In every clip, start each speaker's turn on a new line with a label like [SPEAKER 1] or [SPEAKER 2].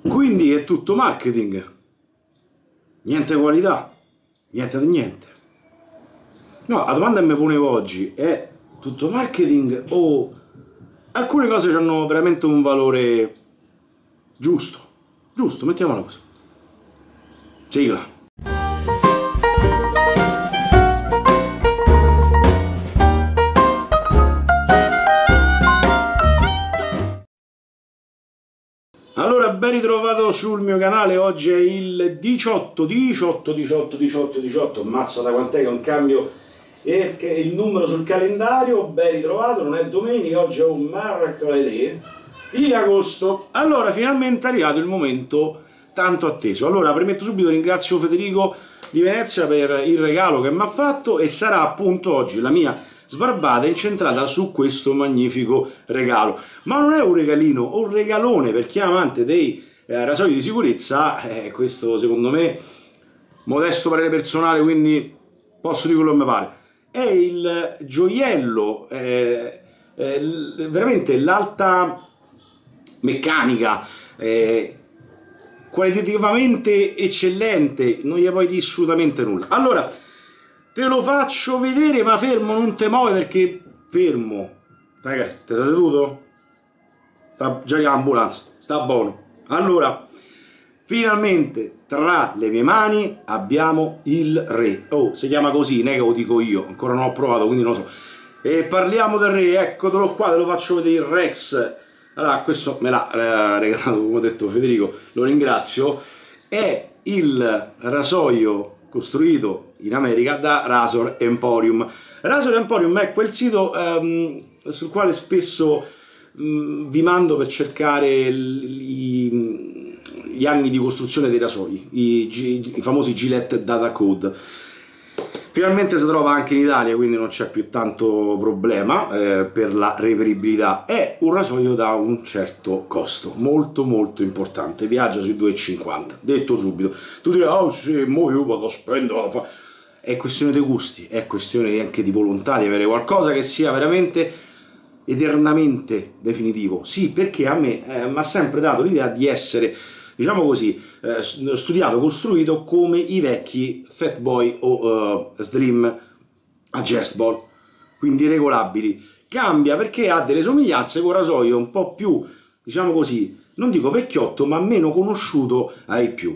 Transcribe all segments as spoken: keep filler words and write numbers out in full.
[SPEAKER 1] Quindi è tutto marketing, niente qualità, niente di niente. No, la domanda che mi ponevo oggi è tutto marketing o alcune cose hanno veramente un valore giusto? Giusto, mettiamola così. Sigla. Allora, ben ritrovato sul mio canale. Oggi è il diciotto, diciotto, diciotto, diciotto, diciotto, mazza da quant'è che è un cambio e il numero sul calendario. Ben ritrovato, non è domenica, oggi è un mercoledì di agosto. Allora, finalmente è arrivato il momento tanto atteso. Allora, premetto subito, ringrazio Federico di Venezia per il regalo che mi ha fatto e sarà appunto oggi la mia sbarbata incentrata su questo magnifico regalo. Ma non è un regalino, un regalone per chi è amante dei eh, rasoi di sicurezza. Eh, questo secondo me, modesto parere personale, quindi posso dire quello che mi pare, è il gioiello, eh, eh, veramente l'alta meccanica, eh, qualitativamente eccellente, non gli puoi dire assolutamente nulla. Allora, te lo faccio vedere, ma fermo, non te muove perché fermo. Ragazzi, ti sei seduto? Sta già in ambulanza, sta buono. Allora, finalmente tra le mie mani abbiamo il re. Oh, si chiama così, non è che lo dico io, ancora non ho provato, quindi non lo so. E parliamo del re, eccolo qua, te lo faccio vedere, il Rex. Allora, questo me l'ha eh, regalato, come ho detto Federico, lo ringrazio. È il rasoio costruito in America da Razor Emporium. Razor Emporium è quel sito um, sul quale spesso um, vi mando per cercare gli, gli anni di costruzione dei rasoi, i, i famosi Gillette Data Code. Finalmente si trova anche in Italia, quindi non c'è più tanto problema eh, per la reperibilità. È un rasoio da un certo costo, molto molto importante, viaggia sui due e cinquanta. Detto subito, tu dirai, oh sì, mo io vado a spendere, fa... è questione di gusti, è questione anche di volontà, di avere qualcosa che sia veramente eternamente definitivo. Sì, perché a me eh, mi ha sempre dato l'idea di essere, diciamo così, eh, studiato, costruito come i vecchi Fatboy o uh, Slim Adjustable, quindi regolabili. Cambia perché ha delle somiglianze con un rasoio un po' più, diciamo così, non dico vecchiotto, ma meno conosciuto ai più.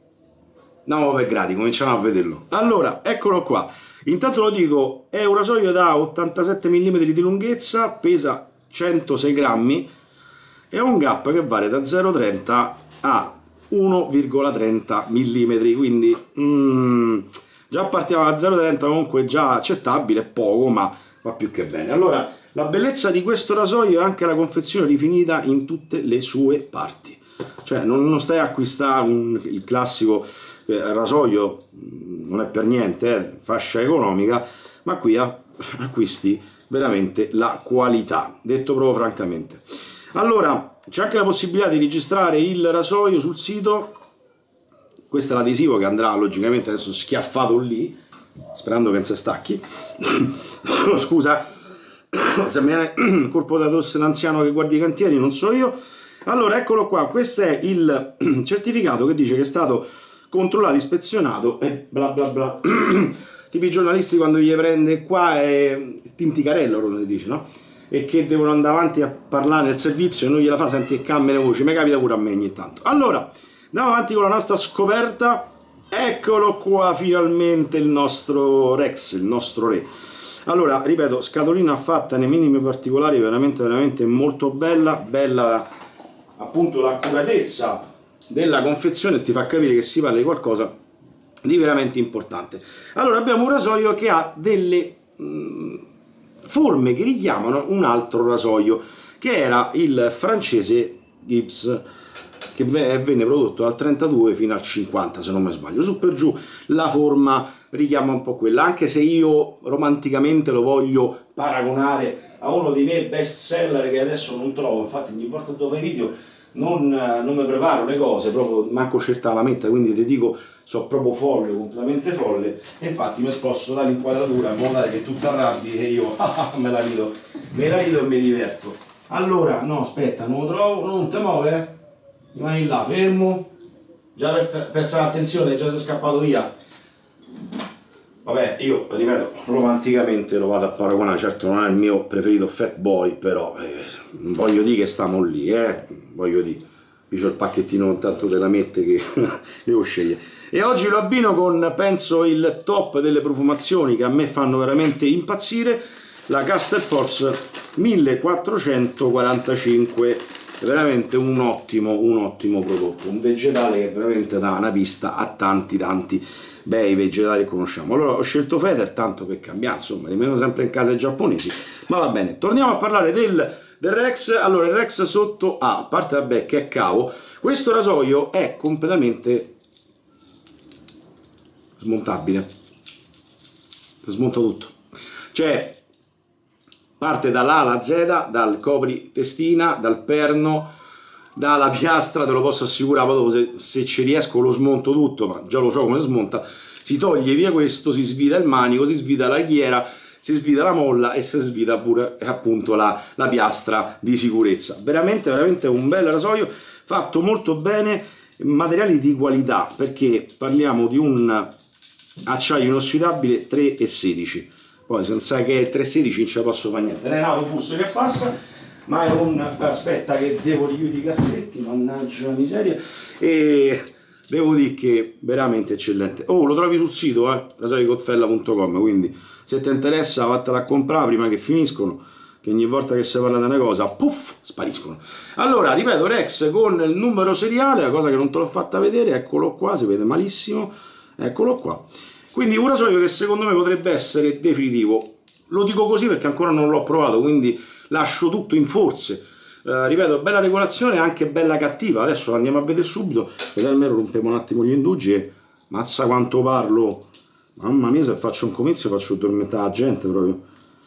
[SPEAKER 1] Andiamo per gradi, cominciamo a vederlo. Allora, eccolo qua. Intanto lo dico, è un rasoio da ottantasette millimetri di lunghezza, pesa centosei grammi e ha un gap che varia da zero virgola trenta a uno virgola trenta millimetri, quindi mm, già partiamo da zero virgola trenta, comunque già accettabile, poco, ma va più che bene. Allora, la bellezza di questo rasoio è anche la confezione rifinita in tutte le sue parti, cioè non, non stai a acquistare un, il classico eh, rasoio, non è per niente, eh, fascia economica, ma qui acquisti veramente la qualità, detto proprio francamente. Allora, c'è anche la possibilità di registrare il rasoio sul sito. Questo è l'adesivo che andrà logicamente adesso schiaffato lì, sperando che non si stacchi. Scusa, se mi viene il colpo da tosse l'anziano che guarda i cantieri, non so io. Allora, eccolo qua, questo è il certificato che dice che è stato controllato, ispezionato e bla bla bla. Tipo i giornalisti quando gli prende qua è tinticarello, lo dice, no? E che devono andare avanti a parlare nel servizio e non gliela fa, senti che cambia le voci, mi capita pure a me ogni tanto. Allora, andiamo avanti con la nostra scoperta. Eccolo qua finalmente il nostro Rex, il nostro re. Allora, ripeto, scatolina fatta nei minimi particolari, veramente veramente molto bella, bella appunto l'accuratezza della confezione, ti fa capire che si parla di qualcosa di veramente importante. Allora, abbiamo un rasoio che ha delle mh, forme che richiamano un altro rasoio, che era il francese Gibbs, che venne prodotto dal trentadue fino al cinquanta, se non mi sbaglio. Su per giù la forma richiama un po' quella, anche se io romanticamente lo voglio paragonare a uno dei miei best seller che adesso non trovo. Infatti ogni volta dove fai video non, non mi preparo le cose, proprio manco certa la metta, quindi ti dico, so proprio folle, completamente folle, e infatti mi sposto dall'inquadratura in modo tale che tu ti arrabbi e io me la rido, me la rido e mi diverto. Allora, no aspetta, non lo trovo, non ti muove? rimani là, fermo, già per, persa l'attenzione, già sei scappato via. Vabbè, io ripeto, romanticamente lo vado a paragonare, certo non è il mio preferito Fat Boy, però eh, voglio dire che stiamo lì, eh, voglio dire, io ho il pacchettino tanto della mette che devo scegliere. E oggi lo abbino con, penso, il top delle profumazioni che a me fanno veramente impazzire, la Castle Force millequattrocentoquarantacinque, è veramente un ottimo, un ottimo prodotto, un vegetale che veramente dà una pista a tanti tanti bei vegetali che conosciamo. Allora ho scelto Feather tanto per cambiare, insomma, rimaniamo sempre in casa giapponesi, ma va bene. Torniamo a parlare del, del Rex. Allora il Rex sotto ha, a parte vabbè che è cavo, questo rasoio è completamente smontabile, si smonta tutto, cioè parte dall'A alla Z, dal copri testina, dal perno, dalla piastra, te lo posso assicurare, poi dopo se, se ci riesco lo smonto tutto, ma già lo so come si smonta, si toglie via questo, si svita il manico, si svita la ghiera, si svita la molla e si svita pure appunto la, la piastra di sicurezza. Veramente, veramente un bel rasoio, fatto molto bene, materiali di qualità, perché parliamo di un acciaio inossidabile tre e sedici. Poi se non sai che è il tre sedici non ce la posso fare niente, è un autobus che passa, ma è un... aspetta che devo richiudere i cassetti, mannaggia la miseria, e devo dire che veramente eccellente. Oh, lo trovi sul sito, eh, rasoicottfella punto com, quindi se ti interessa vattela a comprare prima che finiscono, che ogni volta che si parla di una cosa, puff, spariscono. Allora, ripeto, Rex con il numero seriale, la cosa che non te l'ho fatta vedere, eccolo qua, si vede malissimo, eccolo qua. Quindi un rasoio che secondo me potrebbe essere definitivo, lo dico così perché ancora non l'ho provato, quindi lascio tutto in forze. Uh, ripeto, bella regolazione, anche bella cattiva, adesso andiamo a vedere subito, così almeno rompiamo un attimo gli indugi e mazza quanto parlo, mamma mia, se faccio un comizio faccio addormentare la gente proprio,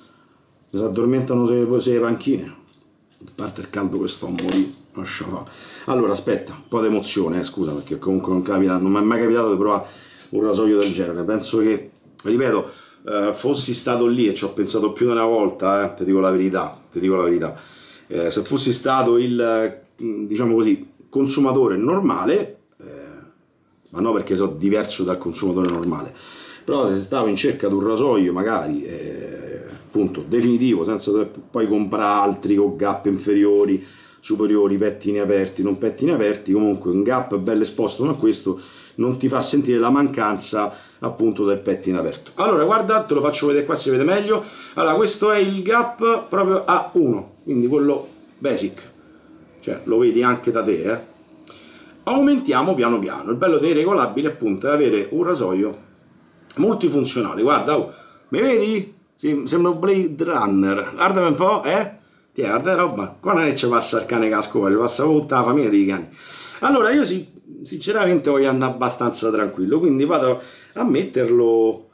[SPEAKER 1] mi si addormentano se, se le panchine, a parte il caldo che sto a morire, lascia fare. Allora aspetta, un po' di emozione, eh, scusa, perché comunque non, capita, non mi è mai capitato di provare un rasoio del genere, penso che, ripeto, eh, fossi stato lì e ci ho pensato più di una volta, eh, ti dico la verità, ti dico la verità, eh, se fossi stato il, diciamo così, consumatore normale, eh, ma no perché sono diverso dal consumatore normale, però se stavo in cerca di un rasoio magari, eh, appunto, definitivo, senza dover poi comprare altri con gap inferiori, superiori, pettini aperti, non pettini aperti, comunque un gap bello esposto come questo non ti fa sentire la mancanza appunto del pettine aperto. Allora guarda, te lo faccio vedere qua, si vede meglio. Allora questo è il gap proprio A uno, quindi quello basic, cioè lo vedi anche da te, eh? Aumentiamo piano piano. Il bello dei regolabili appunto è avere un rasoio multifunzionale. Guarda, oh, mi vedi? Sì, sembra un Blade Runner, guardami un po', eh? Tiè, guarda roba, qua non è che ci passa il cane casco, ci passa tutta la famiglia dei cani. Allora io sì, sinceramente voglio andare abbastanza tranquillo, quindi vado a metterlo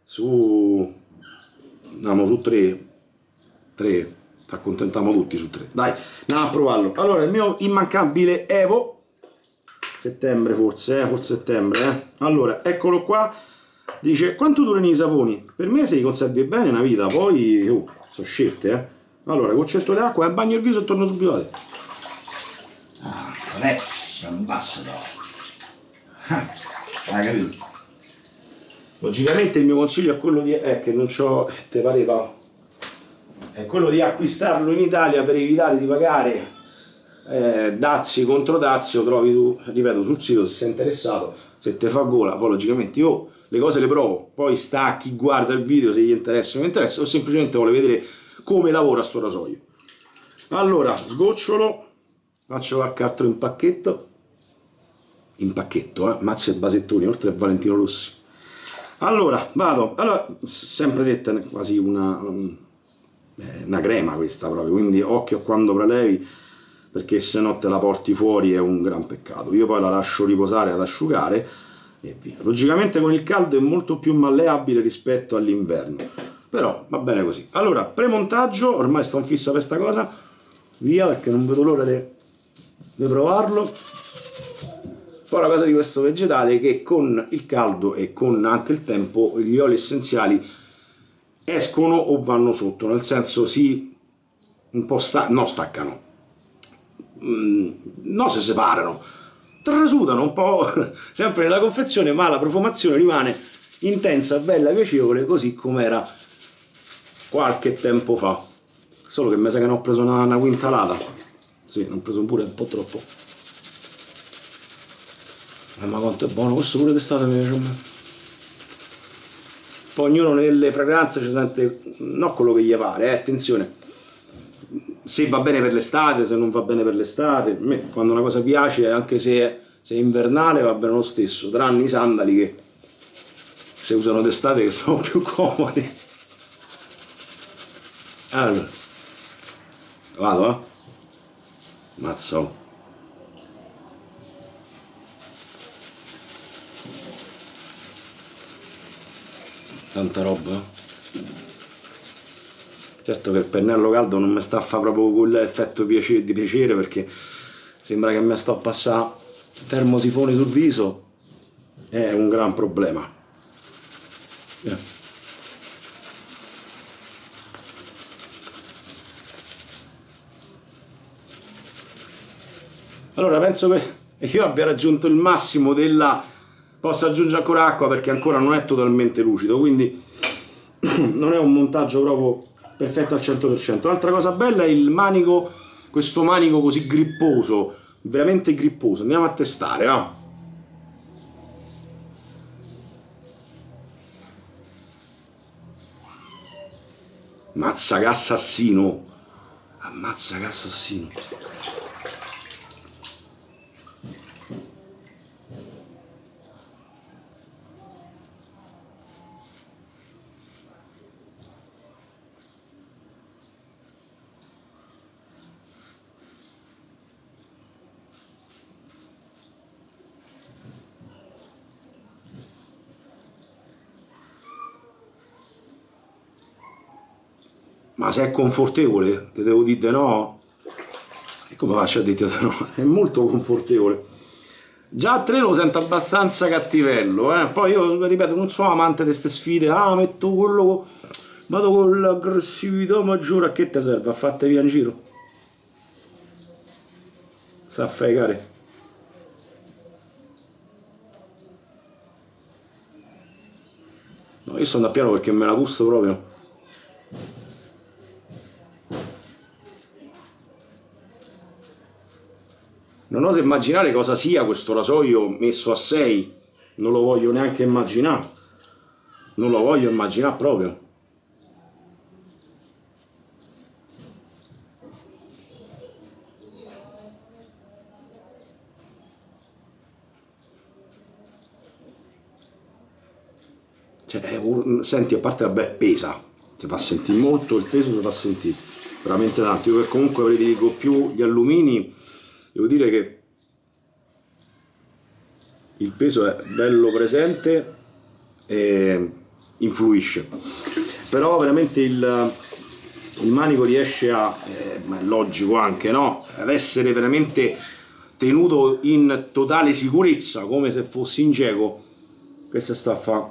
[SPEAKER 1] su, andiamo su tre, tre, ci accontentiamo tutti su tre, dai, andiamo a provarlo. Allora il mio immancabile Evo, settembre forse, eh, forse settembre, eh. Allora, eccolo qua, dice, quanto durano i saponi? Per me se li conservi bene una vita, poi, oh, sono scelte, eh. Allora, goccetto d'acqua, bagno il viso e torno subito da te. Ah, Rex, è un basso d'acqua. Ah, capito? Logicamente il mio consiglio è quello di... eh, che non c'ho... te pareva... è quello di acquistarlo in Italia per evitare di pagare eh, dazi contro dazi. Lo trovi, tu, ripeto, sul sito se sei interessato, se te fa gola, poi logicamente io le cose le provo, poi sta a chi guarda il video se gli interessa o non interessa, o semplicemente vuole vedere come lavora sto rasoio. Allora, sgocciolo, faccio il cartone in pacchetto, in pacchetto, eh, mazzi e basettoni, oltre a Valentino Rossi. Allora, vado, allora, sempre detta quasi una, una crema questa proprio, quindi occhio a quando prelevi, perché se no te la porti fuori è un gran peccato. Io poi la lascio riposare ad asciugare e via. Logicamente con il caldo è molto più malleabile rispetto all'inverno, però va bene così. Allora, premontaggio, ormai sto in fissa per sta cosa, via perché non vedo l'ora di provarlo. Poi la cosa di questo vegetale è che con il caldo e con anche il tempo gli oli essenziali escono o vanno sotto, nel senso si un po' sta no staccano, mh, non si separano, trasudano un po' sempre nella confezione, ma la profumazione rimane intensa, bella, piacevole, così come era qualche tempo fa. Solo che mi sa che ne ho preso una, una quintalata. Sì, ne ho preso pure un po' troppo. Eh, ma quanto è buono, questo pure d'estate mi piace a me. Poi ognuno nelle fragranze ci sente, no, quello che gli pare, eh, attenzione. Se va bene per l'estate, se non va bene per l'estate. A me quando una cosa piace, anche se, se è invernale, va bene lo stesso. Tranne i sandali che si usano d'estate, che sono più comodi. Allora, vado, eh? Mazzo. Tanta roba. Certo che il pennello caldo non mi sta a fare proprio quell'effetto piacere, di piacere, perché sembra che mi sto a passare termosifoni sul viso. È un gran problema. Yeah. Allora penso che io abbia raggiunto il massimo della... Posso aggiungere ancora acqua perché ancora non è totalmente lucido, quindi non è un montaggio proprio perfetto al cento per cento. L'altra cosa bella è il manico, questo manico così gripposo, veramente gripposo. Andiamo a testare, no? Mazza che assassino! Ammazza che assassino! Ma se è confortevole, te devo dire no? E come faccio a dirti no? È molto confortevole. Già a tre lo sento abbastanza cattivello, eh? Poi io, ripeto, non sono amante di queste sfide. Ah, metto quello... Vado con l'aggressività maggiore. A che ti serve? A fatte via in giro? Sa fregare. No, io sto andando a piano perché me la gusto proprio. Non oso immaginare cosa sia questo rasoio messo a sei, non lo voglio neanche immaginare, non lo voglio immaginare proprio. Cioè, senti, a parte vabbè, pesa, si fa sentire molto, il peso si fa sentire veramente tanto. Io che comunque prediligo più gli allumini, devo dire che il peso è bello presente e influisce, però veramente il, il manico riesce a, eh, ma è logico anche, no? Ad essere veramente tenuto in totale sicurezza, come se fossi in geco. Questo sta a fa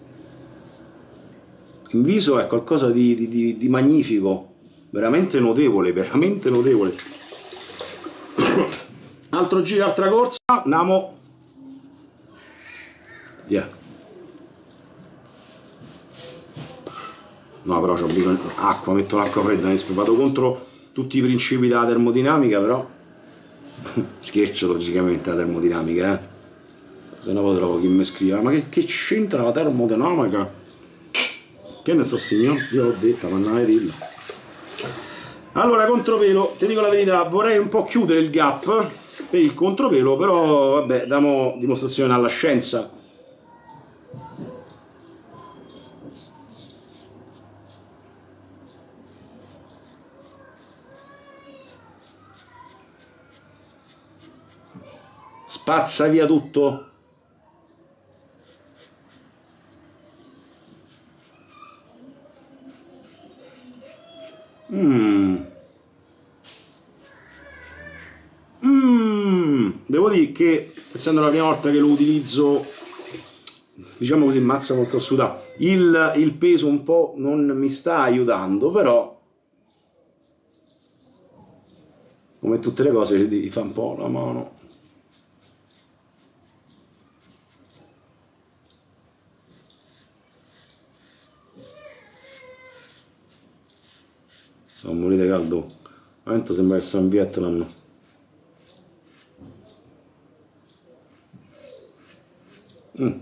[SPEAKER 1] in viso, è qualcosa di, di, di, di magnifico, veramente notevole, veramente notevole. Altro giro, altra corsa, andiamo. Yeah. No, però c'ho bisogno di acqua, metto l'acqua fredda, vado contro tutti i principi della termodinamica, però scherzo logicamente la termodinamica, eh. Se no poi trovo chi mi scrive, ma che, che c'entra la termodinamica? Che ne so signor? Io l'ho detta, ma non dirlo. Allora, contropelo, ti dico la verità, vorrei un po' chiudere il gap per il contropelo, però vabbè, diamo dimostrazione alla scienza. Spazza via tutto. Mm. Mm. Devo dire che, essendo la prima volta che lo utilizzo, diciamo così, mazza come sto sudando, il, il peso un po' non mi sta aiutando, però come tutte le cose devi fare un po' la mano. Sto a morire caldo, veramente sembra che sto in Vietnam. Mm.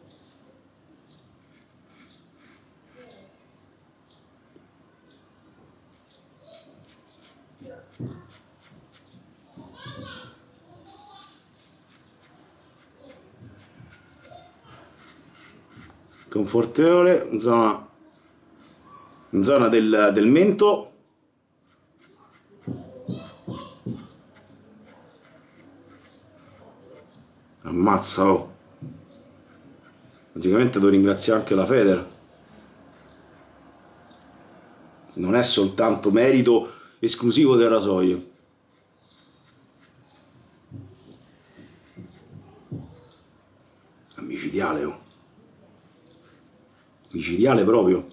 [SPEAKER 1] Confortevole, in zona, in zona del, del mento. Ammazza, oh. Logicamente devo ringraziare anche la Feder. Non è soltanto merito esclusivo del rasoio. Micidiale, oh. Micidiale proprio.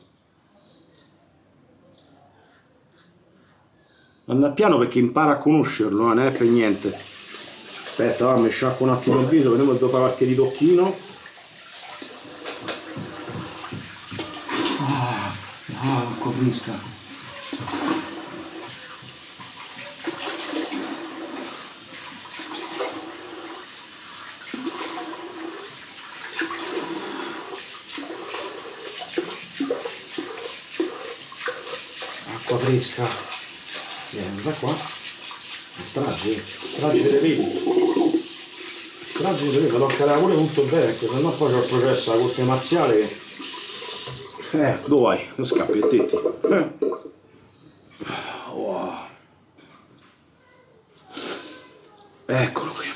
[SPEAKER 1] Anda piano perché impara a conoscerlo, non è per niente. Aspetta, va, mi sciacquo un attimo il viso, vediamo se devo fare qualche ritocchino. Ah, ah, acqua fresca. Acqua fresca. Vieni, da qua. Strage, strage delle vedi. Strage delle vedi, tocca la pure tutto bene, perché sennò poi c'ho il processo alla corte marziale che... Eh, dove vai? Non scappi, a tetti. Eh. Wow. Eccolo qui.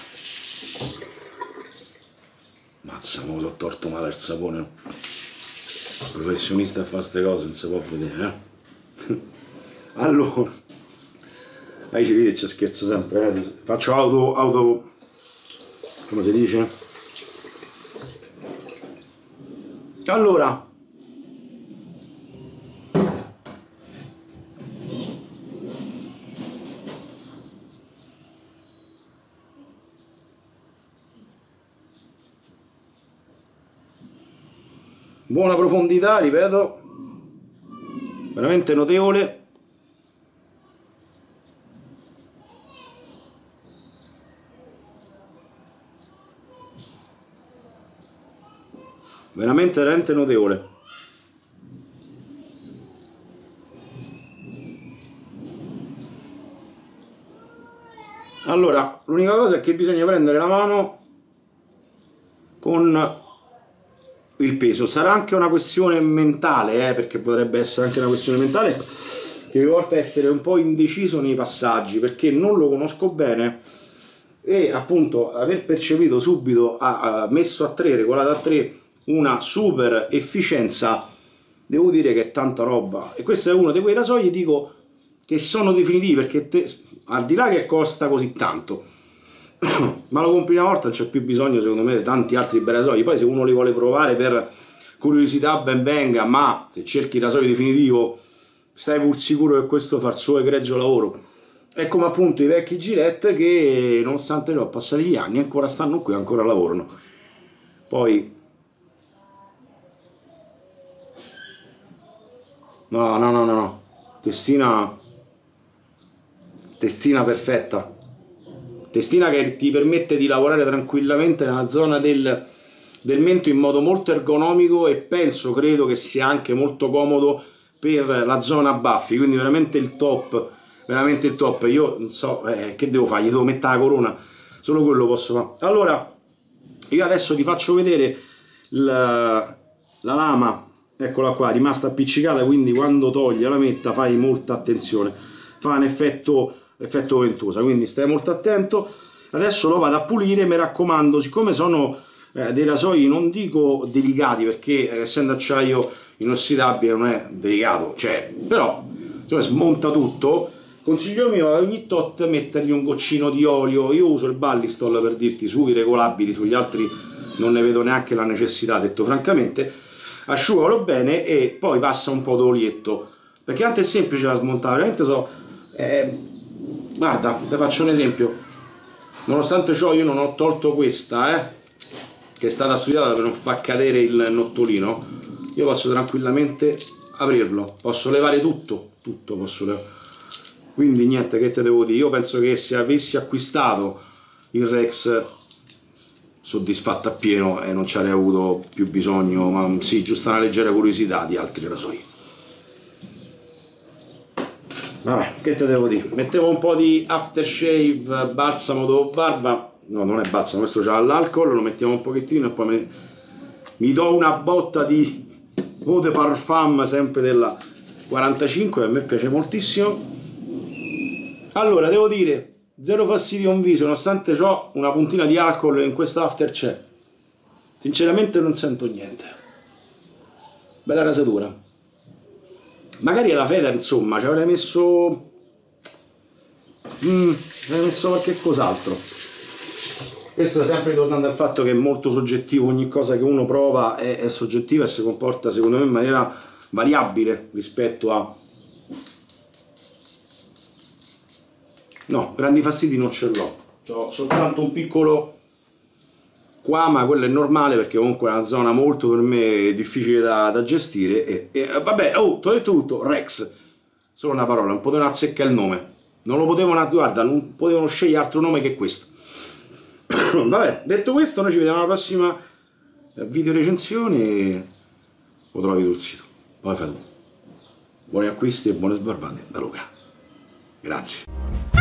[SPEAKER 1] Mazza, mo' sono torto male il sapone. Il professionista a fare queste cose non si può vedere, eh? Allora, lei ci vede, ci scherzo sempre, eh? Faccio auto, auto, come si dice? Allora, buona profondità, ripeto, veramente notevole. Veramente, veramente notevole. Allora, l'unica cosa è che bisogna prendere la mano con il peso. Sarà anche una questione mentale, eh, perché potrebbe essere anche una questione mentale che mi porta a essere un po' indeciso nei passaggi, perché non lo conosco bene e appunto aver percepito subito, ha messo a tre, regolato a tre, una super efficienza, devo dire che è tanta roba. E questo è uno di quei rasoi, dico, che sono definitivi, perché te, al di là che costa così tanto, ma lo compri una volta, non c'è più bisogno secondo me di tanti altri bei rasoi. Poi se uno li vuole provare per curiosità ben venga, ma se cerchi il rasoio definitivo stai pur sicuro che questo fa il suo egregio lavoro. È come appunto i vecchi Gillette che nonostante sono passati gli anni ancora stanno qui, ancora lavorano. Poi no no no no no, testina testina perfetta, testina che ti permette di lavorare tranquillamente nella zona del, del mento in modo molto ergonomico, e penso, credo che sia anche molto comodo per la zona baffi, quindi veramente il top, veramente il top. Io non so, eh, che devo fare, gli devo mettere la corona, solo quello posso fare. Allora, io adesso ti faccio vedere la, la lama, eccola qua, rimasta appiccicata, quindi quando togli la metta fai molta attenzione, fa un effetto, effetto ventosa, quindi stai molto attento. Adesso lo vado a pulire, mi raccomando, siccome sono eh, dei rasoi, non dico delicati, perché eh, essendo acciaio inossidabile non è delicato, cioè, però insomma, smonta tutto. Consiglio mio è ogni tot mettergli un goccino di olio. Io uso il Ballistol, per dirti, sui regolabili, sugli altri non ne vedo neanche la necessità, detto francamente. Asciugalo bene e poi passa un po' d'olietto, perché tanto è semplice da smontare, veramente so, eh, guarda, ti faccio un esempio, nonostante ciò io non ho tolto questa, eh, che è stata studiata per non far cadere il nottolino, io posso tranquillamente aprirlo, posso levare tutto, tutto posso levare. Quindi niente, che te devo dire, io penso che se avessi acquistato il Rex soddisfatto appieno e non ci avrei avuto più bisogno, ma sì, giusto una leggera curiosità di altri rasoi. Vabbè, che te devo dire, mettevo un po' di aftershave, balsamo dopo barba, no non è balsamo, questo c'ha l'alcol, lo mettiamo un pochettino e poi mi, mi do una botta di eau de parfum sempre della quarantacinque, a me piace moltissimo. Allora, devo dire, zero fastidio in viso, nonostante ciò una puntina di alcol in questo after c'è. Sinceramente non sento niente. Bella rasatura. Magari alla fede, insomma, ci avrei messo... Mm, ci avrei messo qualche cos'altro. Questo sempre tornando al fatto che è molto soggettivo, ogni cosa che uno prova è, è soggettiva e si comporta secondo me in maniera variabile rispetto a... No, grandi fastidi non ce l'ho, ho soltanto un piccolo qua, ma quello è normale perché comunque è una zona molto per me difficile da, da gestire e, e vabbè, oh, ti ho detto tutto, Rex, solo una parola, non potevano azzeccare il nome, non lo potevano, guarda, non potevano scegliere altro nome che questo. Vabbè, detto questo, noi ci vediamo alla prossima video recensione e lo trovi sul sito, poi fai tu. Buoni acquisti e buone sbarbate da Luca, grazie.